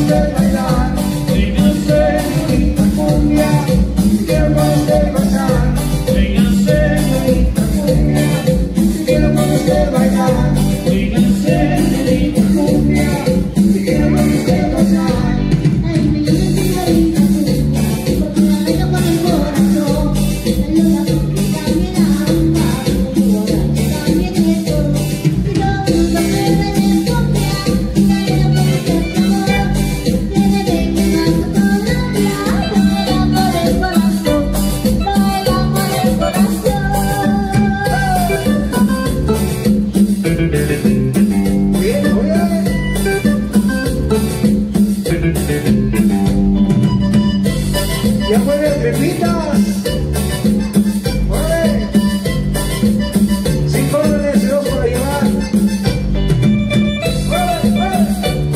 usted bailar. Venga señorita cumbia, quiero con usted pasar. Venga señorita cumbia, quiero con usted bailar. Venga señorita cumbia, quiero con usted pasar. Ay, me llama señorita cumbia, porque la bailo con el corazón. La loca porque también anda, borracha también estoy. Y lo único que baila es cumbia, baila por este amor. Tiene de quemando todavía, baila por el corazón, baila por el corazón. Bien, oye. Ya mueve trepitas. Mueve. 5 dólares y 2 para llevar. Mueve, mueve.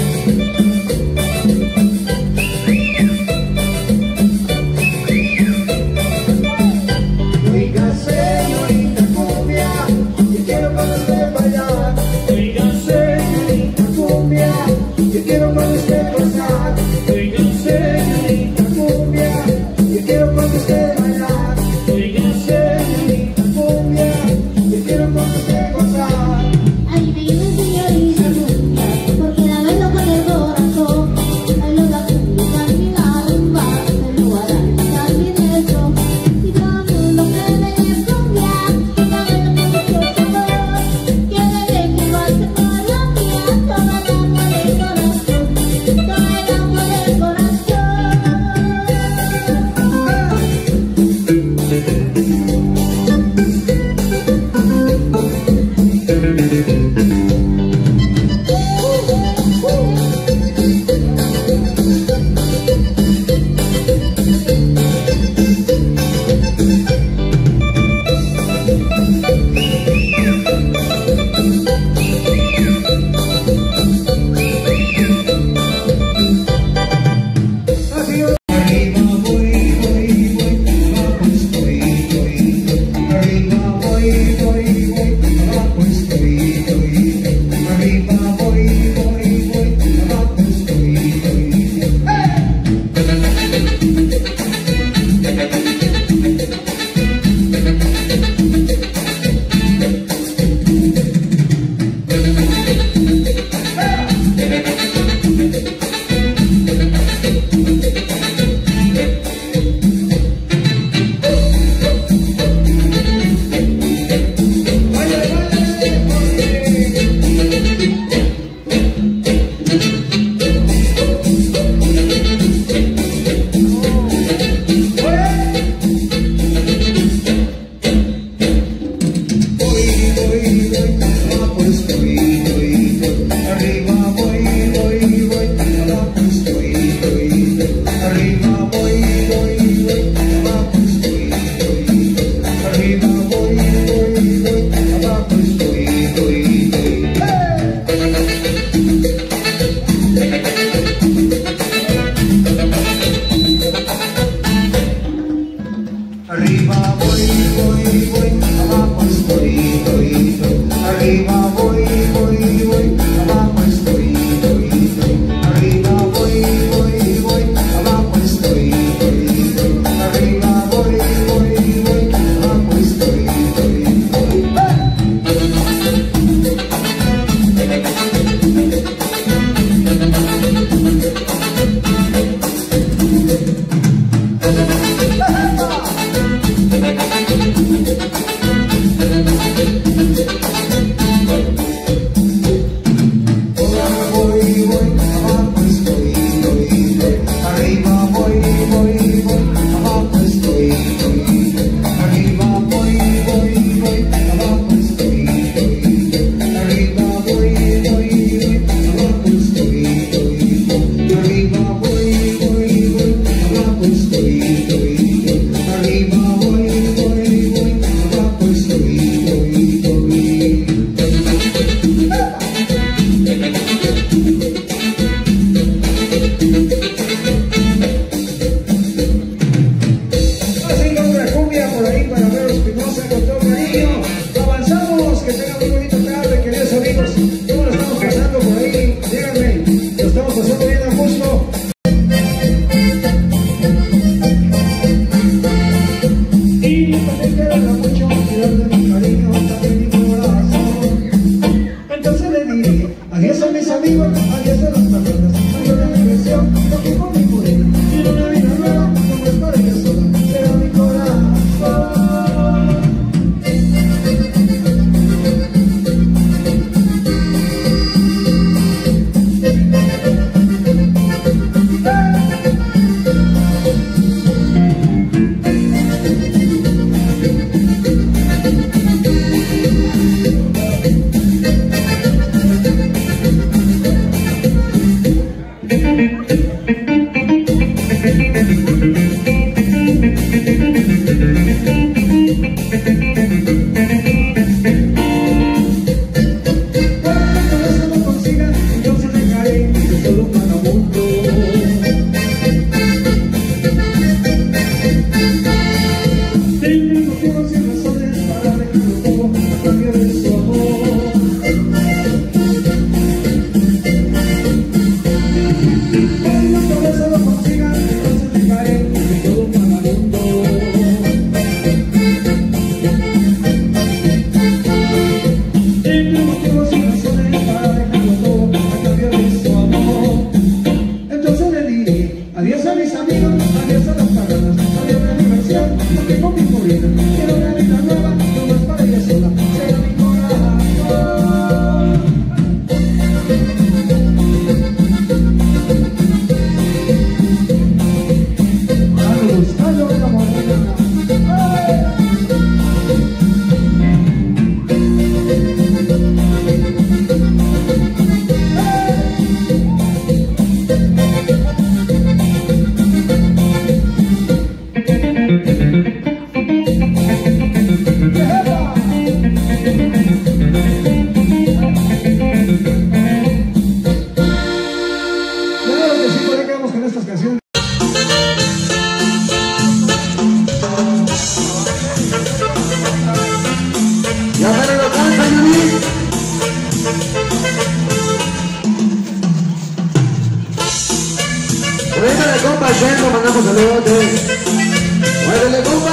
Oiga, señorita cumbia, yo quiero con usted bailar. Oiga, señorita cumbia, yo quiero con usted gozar. Oiga, señorita cumbia, yo quiero con usted bailar. Oiga, señorita cumbia, yo quiero con usted gozar. Ay, me llama señorita cumbia, porque la bailo con el corazón. yendo, mandamos saludos. Muévele, compa.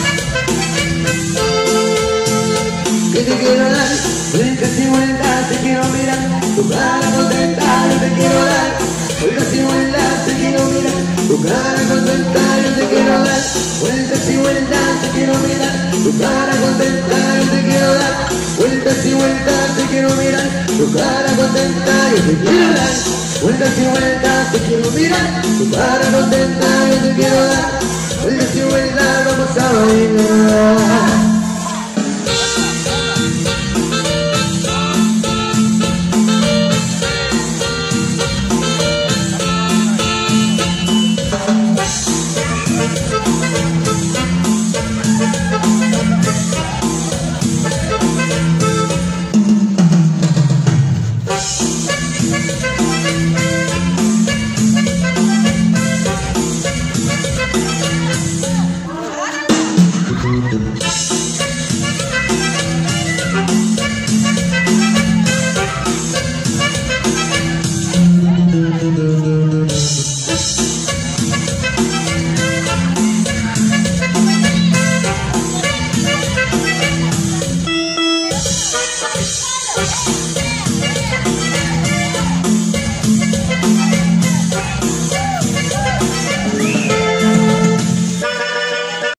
Que te quiero dar, vueltas y vueltas, te quiero mirar. Tu cara contenta, yo te quiero dar. Vueltas y vueltas, te quiero mirar. Tu cara contenta, yo te quiero dar. Vueltas y vueltas, te quiero mirar. Tu cara contenta, yo te quiero dar. Vueltas y vueltas, te quiero mirar. Tu cara contenta, yo te quiero dar. Vueltas y vueltas, te quiero mirar. Tu cara contenta, yo te quiero dar. Vueltas y vueltas, vamos a bailar.